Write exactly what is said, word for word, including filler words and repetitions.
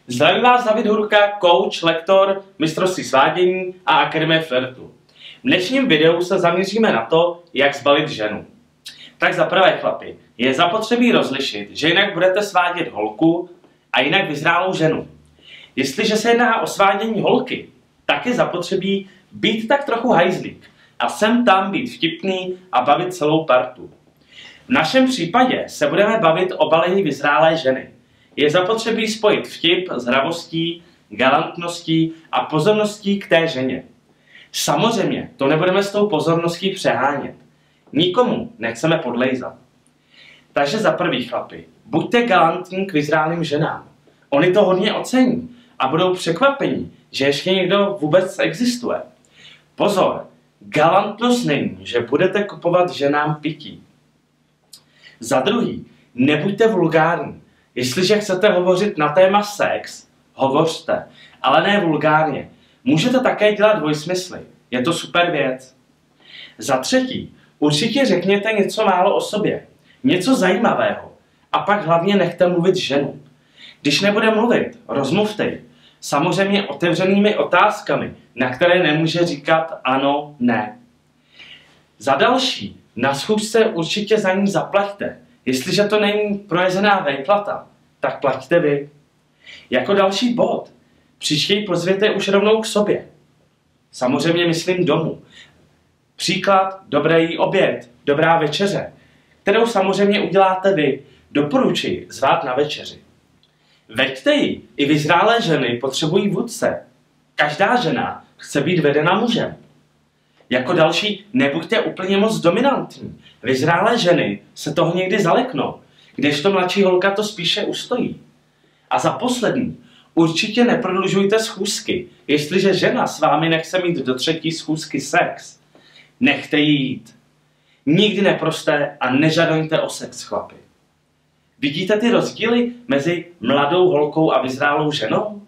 Zdravím vás David Hurka, coach, lektor, mistrovství svádění a Akademie flirtu. V dnešním videu se zaměříme na to, jak zbalit ženu. Tak za prvé, chlapi, je zapotřebí rozlišit, že jinak budete svádět holku a jinak vyzrálou ženu. Jestliže se jedná o svádění holky, tak je zapotřebí být tak trochu hajzlík a sem tam být vtipný a bavit celou partu. V našem případě se budeme bavit o balení vyzrálé ženy. Je zapotřebí spojit vtip s hravostí, galantností a pozorností k té ženě. Samozřejmě to nebudeme s tou pozorností přehánět. Nikomu nechceme podlejzat. Takže za prvý, chlapi, buďte galantní k vyzrálým ženám. Oni to hodně ocení a budou překvapení, že ještě někdo vůbec existuje. Pozor, galantnost není, že budete kupovat ženám pití. Za druhý, nebuďte vulgární. Jestliže chcete hovořit na téma sex, hovořte, ale ne vulgárně. Můžete také dělat dvojsmysly. Je to super věc. Za třetí, určitě řekněte něco málo o sobě. Něco zajímavého. A pak hlavně nechte mluvit ženu. Když nebude mluvit, rozmluvte ji. Samozřejmě otevřenými otázkami, na které nemůže říkat ano, ne. Za další, na schůzce určitě za ní zaplaťte. Jestliže to není projezená vejplata, tak plaťte vy. Jako další bod, příště ji pozvěte už rovnou k sobě. Samozřejmě myslím domů. Příklad, dobrý oběd, dobrá večeře, kterou samozřejmě uděláte vy. Doporučuji zvát na večeři. Veďte ji, i vyzrálé ženy potřebují vůdce. Každá žena chce být vedena mužem. Jako další, nebuďte úplně moc dominantní. Vyzrálé ženy se toho někdy zaleknou, kdežto mladší holka to spíše ustojí. A za poslední, určitě neprodlužujte schůzky, jestliže žena s vámi nechce mít do třetí schůzky sex. Nechte ji jít. Nikdy neproste a nežadujte o sex, chlapi. Vidíte ty rozdíly mezi mladou holkou a vyzrálou ženou?